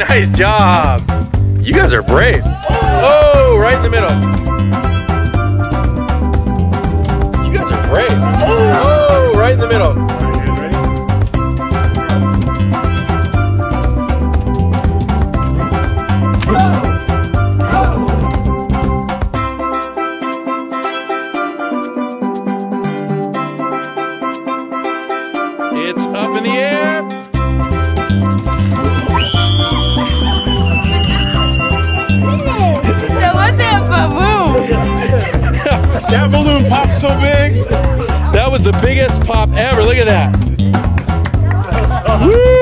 Nice job. You guys are brave. Oh, right in the middle. You guys are brave. Oh, right in the middle. It's up in the air. That wasn't a balloon. That balloon popped so big. That was the biggest pop ever. Look at that. Woo!